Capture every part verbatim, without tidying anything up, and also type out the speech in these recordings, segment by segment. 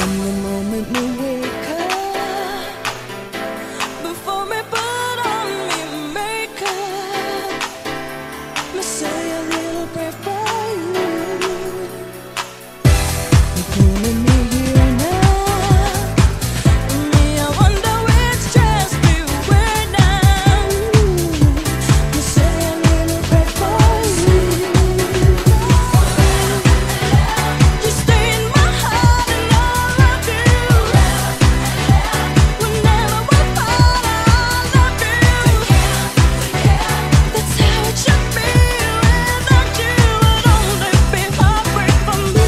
the moment we wake up, before we put on me makeup, me say a little prayer for you. You're pulling me here now, me I wonder which dress we wear now. Me say a little prayer for you. You stay in my heart and all I do. Whenever we part, I love you. That's how it should be. Without you, I'd only be heartbreak for me.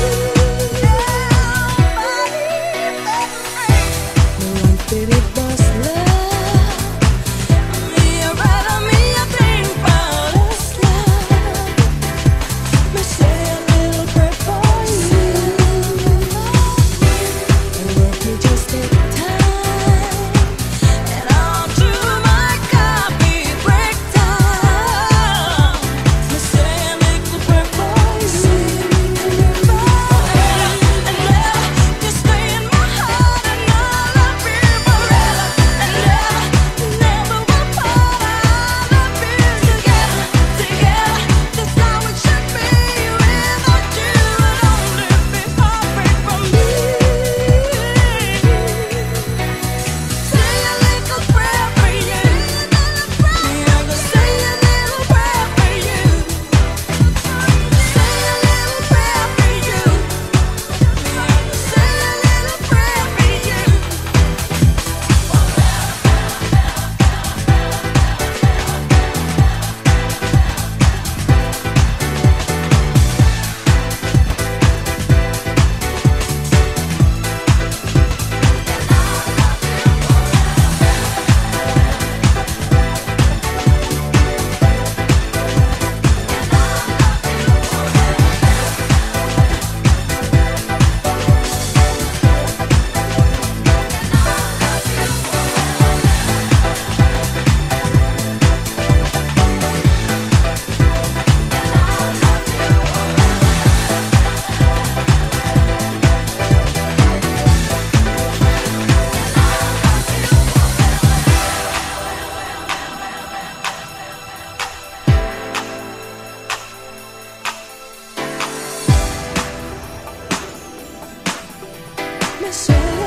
No one pity boss love. Me a rider, me a think about us love. Me say a little prayer for you. And work me just take time, and I'll do my copy breakdown. Me say a little prayer for you. And ever you stay in my heart, and I'll love you forever and ever. Never will part. I love you together, together. That's how it should be. Without you, I'd only be heartbreak for me. Say a little prayer for you. Me, I'm gonna say a little prayer for you. Say a little prayer for you. Me, I'm gonna say a little prayer for you. Me say